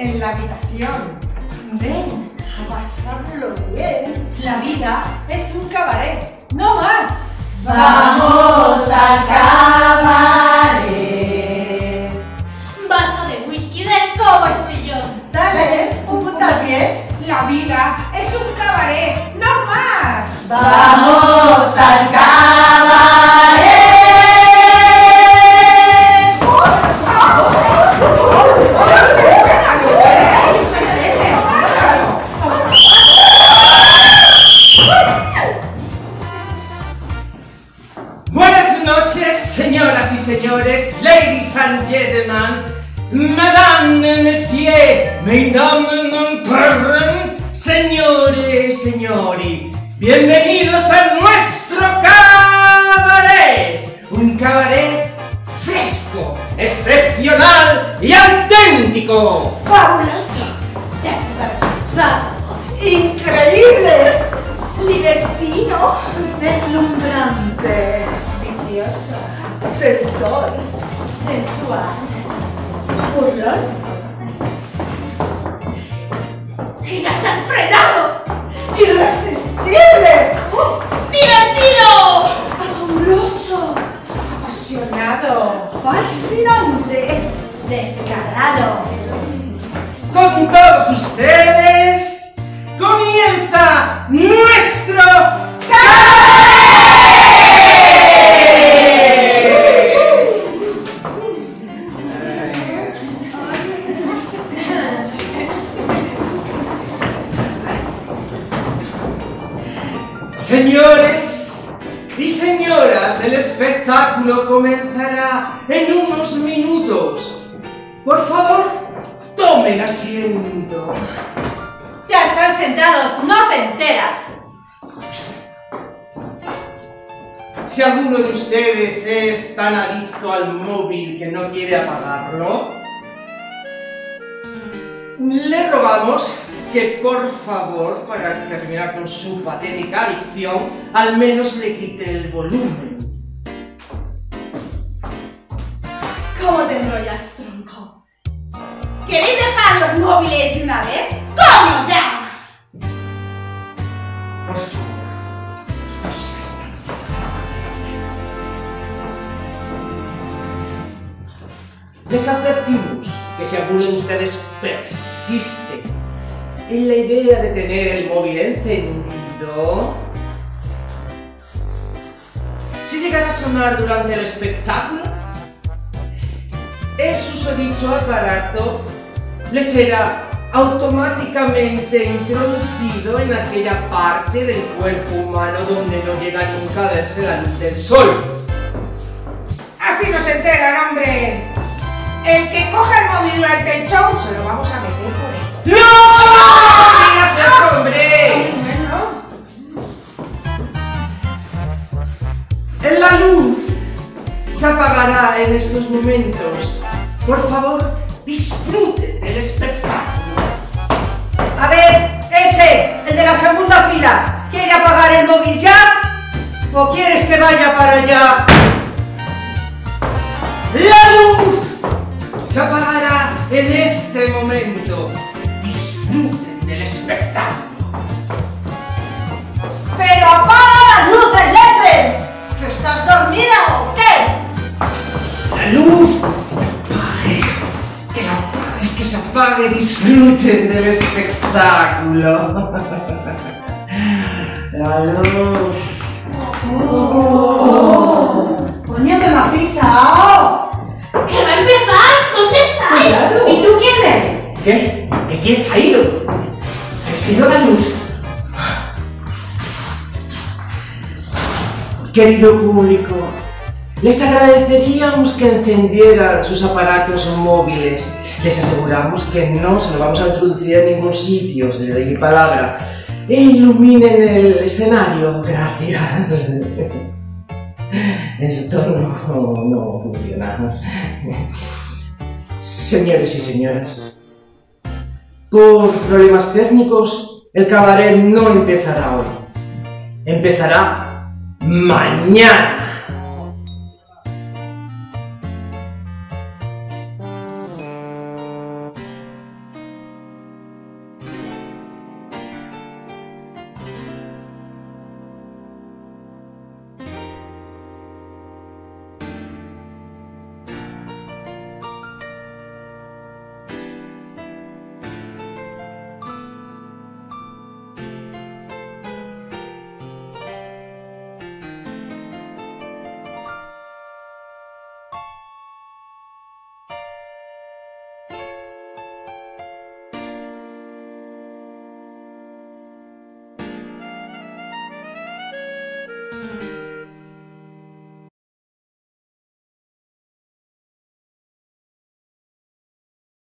en la habitación. Ven a pasarlo bien. La vida es un cabaret, no más. ¡Vamos al cabaret! Basta de whisky, de escoba y sillón. Dale, un puntapié. La vida es un cabaret, no más. ¡Vamos al cabaret! Buenas noches, señoras y señores, ladies and gentlemen, madame, monsieur, mesdames, mon père, señores, señori, bienvenidos a nuestro cabaret, un cabaret fresco, excepcional y auténtico. Fabuloso, desvergonzado, ¡Increíble! ¡Libertino! ¡Deslumbrante! Vicioso. ¡Seductor! sensual, ¡Burlón! desenfrenado, ¡Irresistible! divertido, ¡Asombroso! Apasionado. ¡Fascinante! descarado. Con todos ustedes, comienza nuestro Señores y señoras, el espectáculo comenzará en unos minutos. Por favor, tomen asiento. ¡Ya están sentados! ¡No te enteras! Si alguno de ustedes es tan adicto al móvil que no quiere apagarlo, le rogamos que por favor, para terminar con su patética adicción, al menos le quite el volumen. ¿Cómo te enrollas, tronco? ¿Queréis dejar los móviles de una vez? ¡Coño, ya! Por favor, no seas tan desagradable. Les advertimos que si alguno de ustedes persiste en la idea de tener el móvil encendido, si llegara a sonar durante el espectáculo, el susodicho aparato le será automáticamente introducido en aquella parte del cuerpo humano donde no llega nunca a verse la luz del sol. Así no se enteran, hombre. El que coja el móvil durante el show, se lo vamos a meter por él. ¡No! ¡No digas eso, hombre! Bueno. La luz se apagará en estos momentos. Por favor, disfruten del espectáculo. A ver, ese, el de la segunda fila, ¿quiere apagar el móvil ya? ¿O quieres que vaya para allá? La luz se apagará en este momento. Disfruten del espectáculo. ¡Pero apaga las luces, leche! ¿Estás dormida o qué? La luz. Apagues, que se apague. Disfruten del espectáculo. La luz. ¡Coño, que me ha pisado! ¿Qué va a empezar? ¿Dónde estáis? Cuidado. ¿Y tú quién eres? ¿Qué? ¿Que quién se ha ido? ¿Se ha ido la luz? Querido público, les agradeceríamos que encendieran sus aparatos móviles. Les aseguramos que no se lo vamos a introducir en ningún sitio, se le doy mi palabra. E iluminen el escenario. Gracias. Esto no funciona. Señores y señoras, por problemas técnicos, el cabaret no empezará hoy. Empezará mañana.